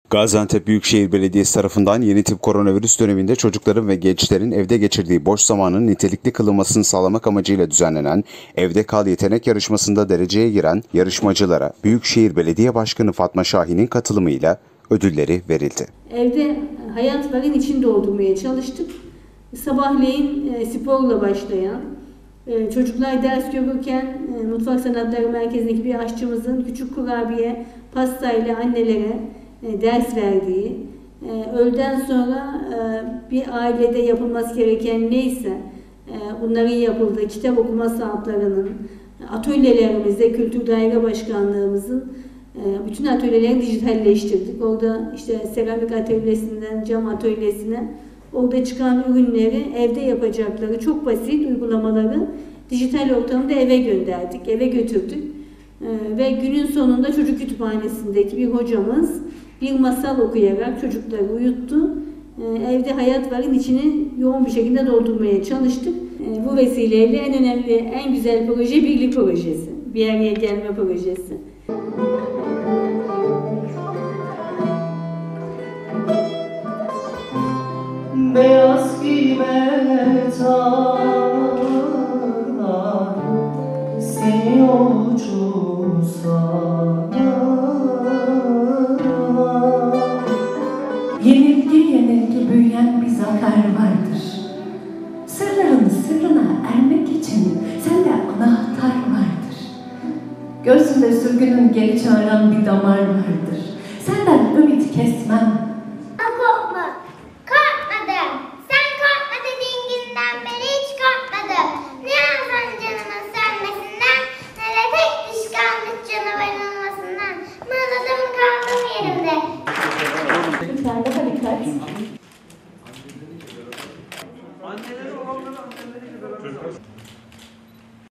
Gaziantep Büyükşehir Belediyesi tarafından yeni tip koronavirüs döneminde çocukların ve gençlerin evde geçirdiği boş zamanın nitelikli kılınmasını sağlamak amacıyla düzenlenen Evde Kal Yetenek Yarışması'nda dereceye giren yarışmacılara Büyükşehir Belediye Başkanı Fatma Şahin'in katılımıyla ödülleri verildi. Evde hayatların içini doldurmaya çalıştık. Sabahleyin sporla başlayan, çocuklar ders görürken Mutfak Sanatları Merkezi'ndeki bir aşçımızın küçük kurabiye, pastayla annelere ders verdiği, öğleden sonra bir ailede yapılması gereken neyse bunların yapıldığı kitap okuma saatlerinin, atölyelerimizde Kültür Daire Başkanlığımızın bütün atölyelerini dijitalleştirdik. Orada işte seramik atölyesinden cam atölyesine orada çıkan ürünleri evde yapacakları çok basit uygulamaları dijital ortamda eve gönderdik, eve götürdük. Ve günün sonunda çocuk kütüphanesindeki bir hocamız bir masal okuyarak çocukları uyuttu. Evde hayatların içini yoğun bir şekilde doldurmaya çalıştık. Bu vesileyle en önemli, en güzel proje birlik projesi, bir araya gelme projesi. Beyaz giyme tarla, seni yolcu Yenilgi büyüyen bir zafer vardır. Sırrına ermek için sende anahtar vardır. Göğsünde sürgünün geri çağıran bir damar vardır. Senden ümit kesmem. Korkma, korkmadım. Sen korkma dediğin günden beri hiç korkmadım. Ne yazan canımın sönmesinden, ne de tek diş kalmış canavarın olmasından. Mağladım kaldım yerimde. Lütfen daha dikkat. Anneleri olanları anneleri gibi.